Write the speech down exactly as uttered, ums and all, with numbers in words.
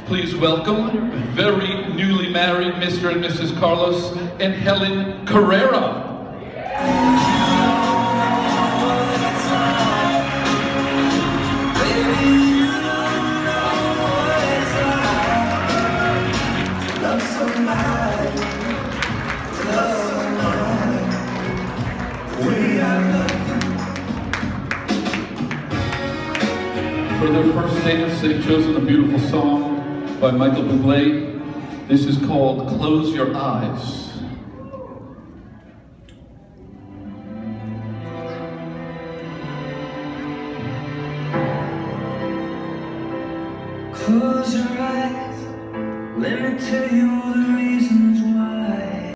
Please welcome very newly married Mister and Missus Carlos and Helen Carrera. For their first dance, they've chosen a beautiful song by Michael Bublé. This is called Close Your Eyes. Close your eyes, let me tell you all the reasons